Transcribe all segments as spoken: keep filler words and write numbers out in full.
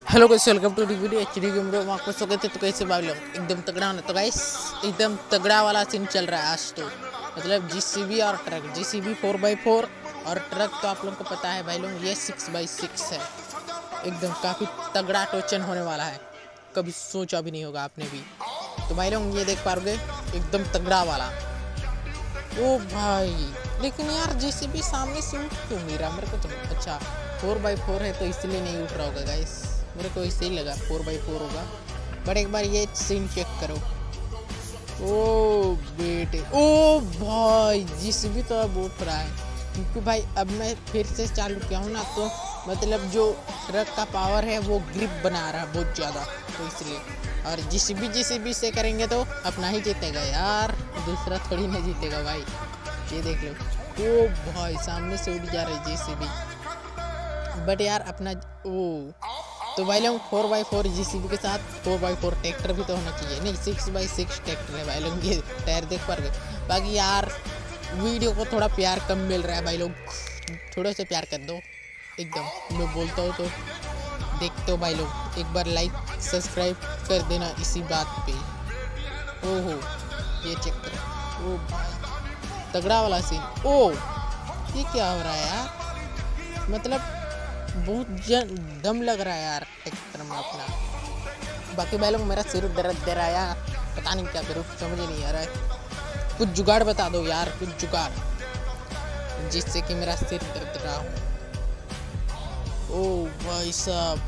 Hello guys, welcome to video HD game में आपको स्वागत है। तो कैसे भाई लोग एकदम तगड़ा होना। तो गाइस एकदम तगड़ा वाला सीन चल रहा है आज। तो मतलब जीसीबी और truck, JCB four by four और ट्रक तो आप लोगों को पता है भाई लोग, ये सिक्स बाई सिक्स है। एकदम काफ़ी तगड़ा टोचन होने वाला है, कभी सोचा भी नहीं होगा आपने भी। तो भाई लोग ये देख पाओगे एकदम तगड़ा वाला। ओ भाई लेकिन यार जीसीबी सामने से उठ क्यों नहीं रहा मेरे को? तो अच्छा फोर बाई फोर है तो इसलिए नहीं उठ रहा होगा गाइस, मेरे को इससे ही लगा फोर बाई फोर होगा। बट एक बार ये सीन चेक करो। ओ बेटे, ओ भाई जीसीबी तो अब उठ रहा है, क्योंकि भाई अब मैं फिर से चालू किया हूँ ना, तो मतलब जो ट्रक का पावर है वो ग्रिप बना रहा है बहुत ज़्यादा, तो इसलिए। और जीसीबी जीसीबी से करेंगे तो अपना ही जीतेगा यार, दूसरा थोड़ी ना जीतेगा भाई। ये देख लो, ओ भाई सामने से उड़ जा रहा है जीसीबी। बट यार अपना ओ तो भाई लोग फोर बाई फोर जीसीबी के साथ फोर बाई फोर ट्रैक्टर भी तो होना चाहिए। नहीं, सिक्स बाई सिक्स ट्रैक्टर है भाई लोग, ये टायर देख पा रहे। बाकी यार वीडियो को थोड़ा प्यार कम मिल रहा है भाई लोग, थोड़ा सा प्यार कर दो एकदम। मैं बोलता हूँ तो देखते हो भाई लोग, एक बार लाइक सब्सक्राइब कर देना इसी बात पे। ओहो ये चेक करो, ओ भाई तगड़ा वाला सीन। ओ ये क्या हो रहा है यार, मतलब बहुत दम लग रहा है यार ट्रैक्टर में अपना। बाकी भाई लोग मेरा सिर दर्द दे रहा है यार, पता नहीं क्या करूँ, समझ नहीं आ रहा है। कुछ जुगाड़ बता दो यार, कुछ जुगाड़ जिससे कि मेरा सिर दर्द रहा हो। ओ भाई साहब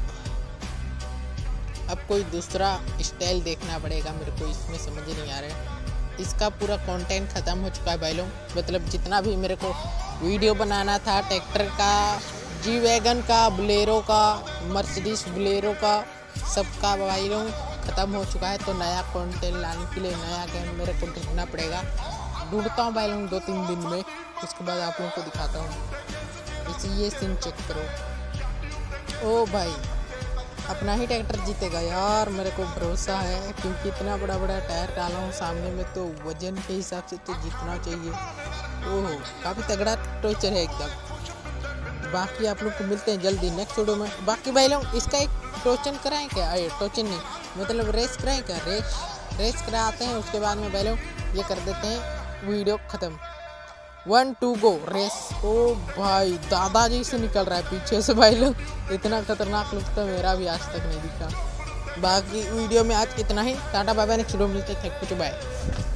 अब कोई दूसरा स्टाइल देखना पड़ेगा मेरे को, इसमें समझ नहीं आ रहा है। इसका पूरा कंटेंट ख़त्म हो चुका है भाई लोग, मतलब जितना भी मेरे को वीडियो बनाना था ट्रैक्टर का, जी वैगन का, बोलेरो का, मर्सिडीज बोलेरो का, सबका भाई लोग ख़त्म हो चुका है। तो नया कंटेंट लाने के लिए नया गेम मेरे को ढूंढना पड़ेगा। ढूंढता हूँ भाई लोग दो तीन दिन में, उसके बाद आप लोगों को दिखाता हूँ। इसी ये सीन चेक करो। ओ भाई अपना ही ट्रैक्टर जीतेगा यार, मेरे को भरोसा है, क्योंकि इतना बड़ा बड़ा टायर डाला हूँ सामने में, तो वजन के हिसाब से तो जीतना चाहिए। ओह काफ़ी तगड़ा टोचर है एकदम। बाकी आप लोग को मिलते हैं जल्दी नेक्स्ट वीडियो में। बाकी भाई लोग इसका एक टोचन कराएं क्या? अरे टोचन नहीं, मतलब रेस कराएं क्या? रेस रेस कराते हैं, उसके बाद में भाई लोग ये कर देते हैं वीडियो ख़त्म। One two go race. ओ भाई दादाजी से निकल रहा है पीछे से भाई लोग, इतना खतरनाक लुक तो मेरा भी आज तक नहीं दिखा। बाकी वीडियो में आज इतना ही, tata bye bye, next video मिलते हैं, थैंक यू बाय।